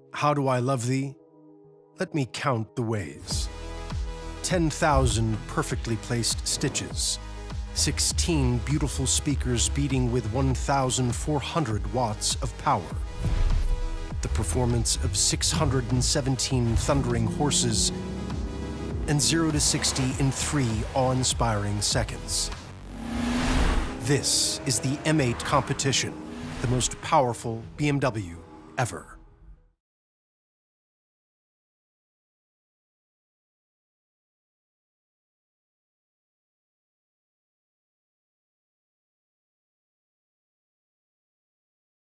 How do I love thee? Let me count the ways. 10,000 perfectly placed stitches, 16 beautiful speakers beating with 1,400 watts of power, the performance of 617 thundering horses, and 0 to 60 in 3 awe-inspiring seconds. This is the M8 competition, the most powerful BMW ever.